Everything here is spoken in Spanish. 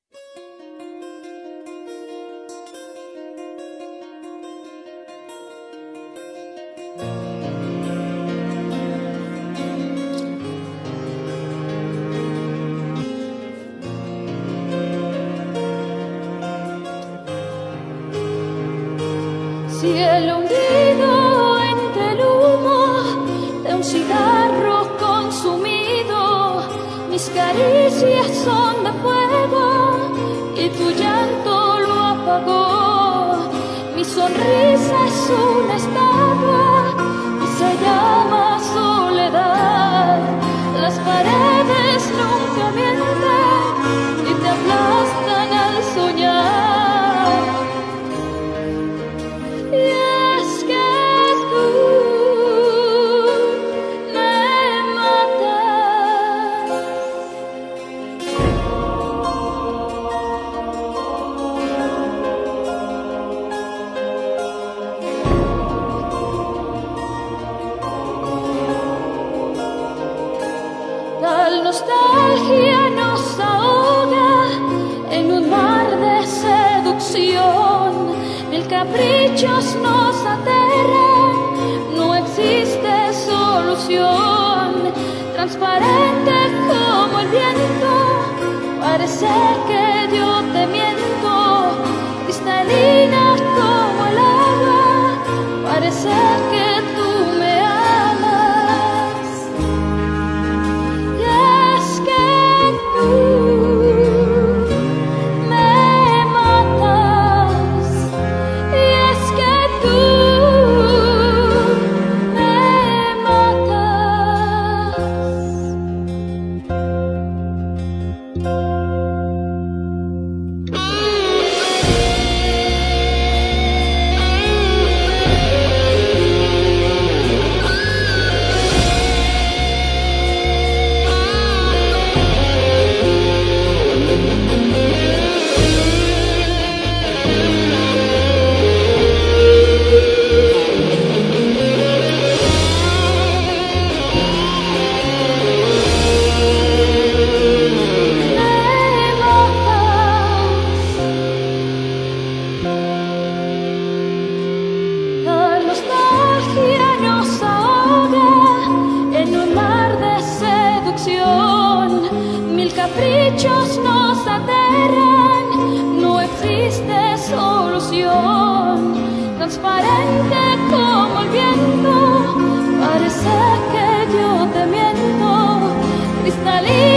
Cielo hundido entre el humo de un cigarro consumido, mis caricias son de fuego y tu llanto lo apagó. Mi sonrisa es una estatua y se llama soledad. Las paredes nunca mienten y te aplastan al soñar. Tal nostalgia nos ahoga en un mar de seducción. Mil caprichos nos aterran, no existe solución. Transparente como el viento, parece que yo te miento. Cristalina como el agua, parece que tú me amas. Mil caprichos nos aterran, no existe solución. Transparente como el viento, parece que yo te miento. Cristalina